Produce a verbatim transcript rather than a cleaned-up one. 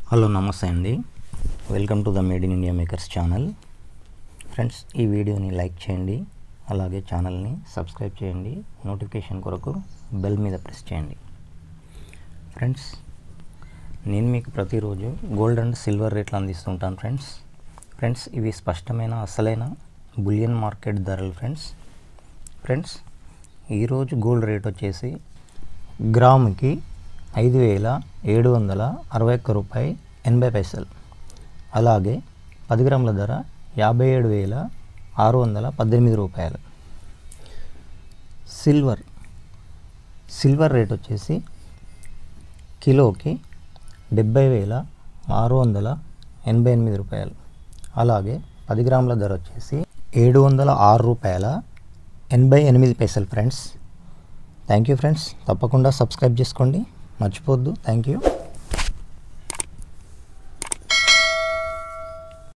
Hello నమస్తే అండి, welcome to the made in India makers channel. Friends, ఈ వీడియోని లైక్ చేయండి, అలాగే ఛానల్ని సబ్స్క్రైబ్ చేయండి. నోటిఫికేషన్ కొరకు బెల్ మీద ప్రెస్ చేయండి. ఫ్రెండ్స్, నేను మీకు ప్రతిరోజు గోల్డ్ అండ్ సిల్వర్ రేట్లు అందిస్తుంటాను. ఫ్రెండ్స్ ఫ్రెండ్స్ ఇవి స్పష్టమైన అసలైన బులియన్ మార్కెట్ ధరలు. ఫ్రెండ్స్ ఫ్రెండ్స్ ఈరోజు గోల్డ్ రేట్ వచ్చేసి గ్రాముకి ఐదు వేల ఏడు వందల అరవై ఒక్క రూపాయి ఎనభై పైసలు. అలాగే పది గ్రాముల ధర యాభై ఏడు వేల ఆరు వందల పద్దెనిమిది రూపాయలు. సిల్వర్ సిల్వర్ రేట్ వచ్చేసి కిలోకి డెబ్బై వేల ఆరు వందల ఎనభై ఎనిమిది రూపాయలు. అలాగే పది గ్రాముల ధర వచ్చేసి ఏడు వందల ఆరు రూపాయల ఎనభై ఎనిమిది పైసలు. Friends thank you. ఫ్రెండ్స్, తప్పకుండా సబ్స్క్రైబ్ చేసుకోండి, మర్చిపోవద్దు. Thank you.